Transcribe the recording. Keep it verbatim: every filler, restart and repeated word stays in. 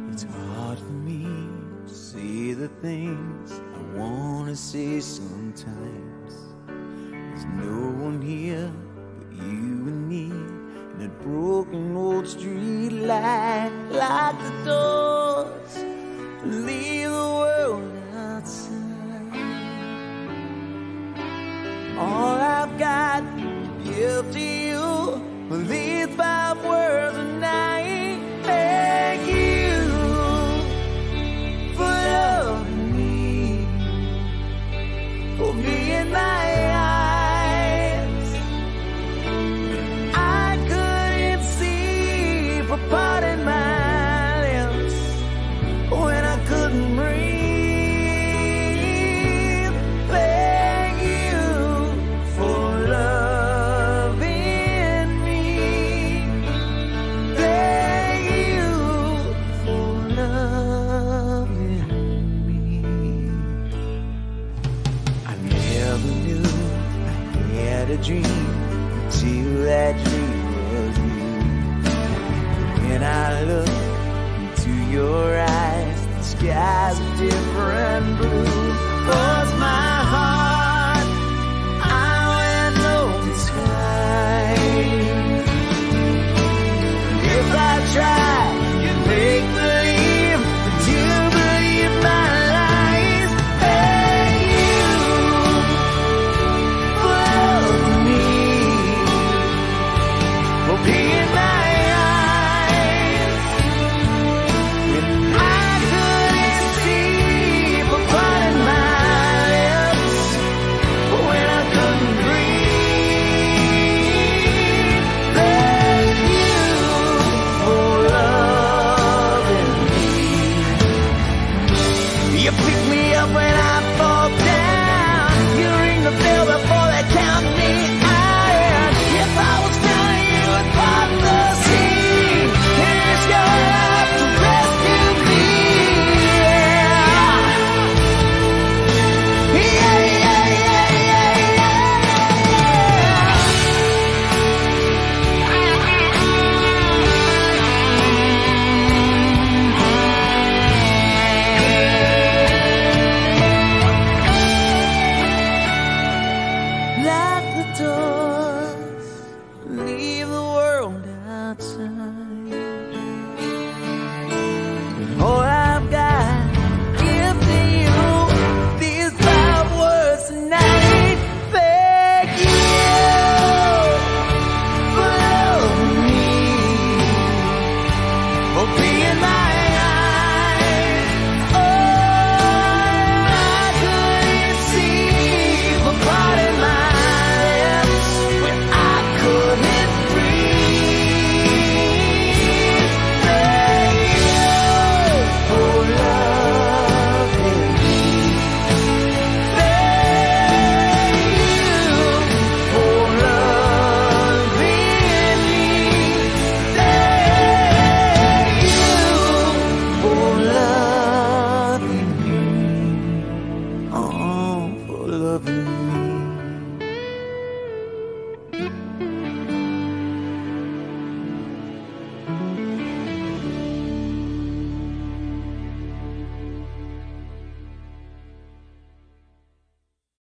It's hard for me to say the things I wanna say sometimes. There's no one here but you and me, and that broken old street light. Lock the doors, leave the world outside. All I've got to give to you are these five words a night. Thank you for loving me, for being my eyes. I couldn't see for parting my lips when I couldn't breathe. Thank you for loving me. Thank you for loving me. I never knew I had a dream until that dream was you. When I look into your eyes, the sky's a different blue. 'Cause my